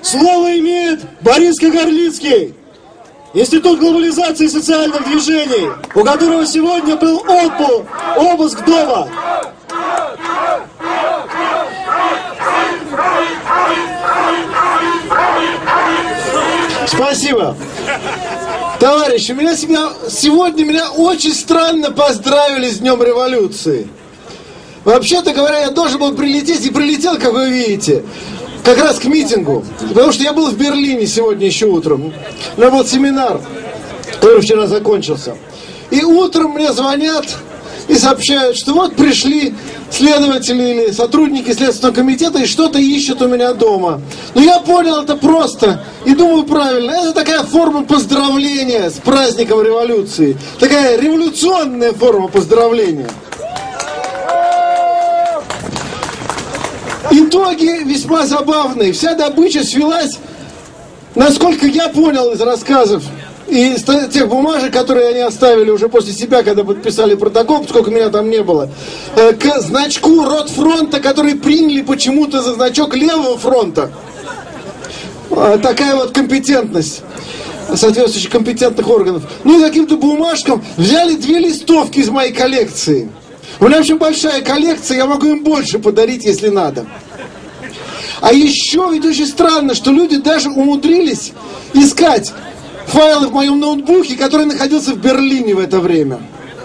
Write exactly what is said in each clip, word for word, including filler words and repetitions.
Слово имеет Борис Кагарлицкий, Институт глобализации и социальных движений, у которого сегодня был отпуск, обыск дома. Спасибо. Товарищи, меня сегодня меня очень странно поздравили с Днем Революции. Вообще-то говоря, я должен был прилететь и прилетел, как вы видите, как раз к митингу. Потому что я был в Берлине сегодня еще утром. У меня был семинар, который вчера закончился. И утром мне звонят и сообщают, что вот пришли следователи или сотрудники Следственного комитета и что-то ищут у меня дома. Но я понял это просто и думаю правильно. Это такая форма поздравления с праздником революции. Такая революционная форма поздравления. Итоги весьма забавные. Вся добыча свелась, насколько я понял из рассказов и из тех бумажек, которые они оставили уже после себя, когда подписали протокол, поскольку меня там не было, к значку Ротфронта, который приняли почему-то за значок Левого фронта. Такая вот компетентность соответствующих компетентных органов. Ну и каким-то бумажкам взяли две листовки из моей коллекции. У меня очень большая коллекция, я могу им больше подарить, если надо. А еще ведь очень странно, что люди даже умудрились искать файлы в моем ноутбуке, который находился в Берлине в это время.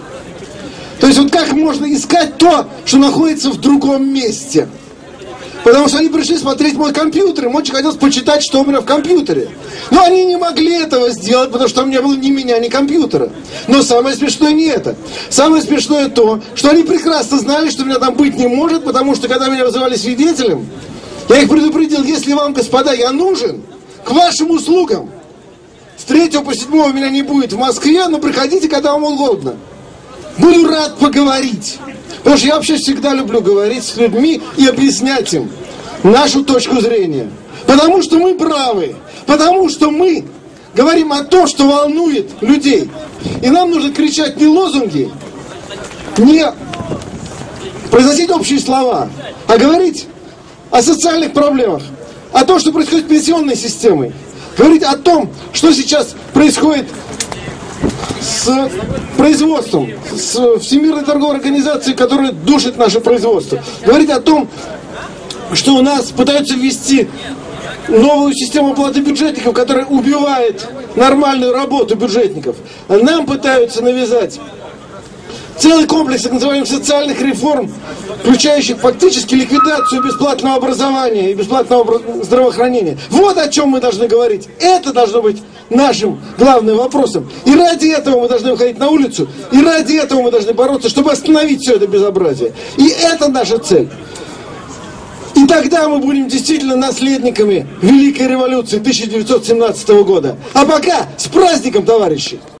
То есть вот как можно искать то, что находится в другом месте? Потому что они пришли смотреть мой компьютер, им очень хотелось почитать, что у меня в компьютере. Но они не могли этого сделать, потому что у меня было ни меня, ни компьютера. Но самое смешное не это. Самое смешное то, что они прекрасно знали, что меня там быть не может, потому что когда меня вызывали свидетелем, я их предупредил, если вам, господа, я нужен, к вашим услугам. С третьего по седьмого меня не будет в Москве, но приходите, когда вам угодно. Буду рад поговорить. Потому что я вообще всегда люблю говорить с людьми и объяснять им нашу точку зрения. Потому что мы правы. Потому что мы говорим о том, что волнует людей. И нам нужно кричать не лозунги, не произносить общие слова, а говорить о социальных проблемах, о том, что происходит с пенсионной системой. Говорить о том, что сейчас происходит с производством, с Всемирной торговой организацией, которая душит наше производство. Говорить о том, что у нас пытаются ввести новую систему оплаты бюджетников, которая убивает нормальную работу бюджетников. Нам пытаются навязать целый комплекс так называемых социальных реформ, включающих фактически ликвидацию бесплатного образования и бесплатного здравоохранения. Вот о чем мы должны говорить. Это должно быть нашим главным вопросом. И ради этого мы должны выходить на улицу, и ради этого мы должны бороться, чтобы остановить все это безобразие. И это наша цель. И тогда мы будем действительно наследниками Великой революции тысяча девятьсот семнадцатого года. А пока с праздником, товарищи!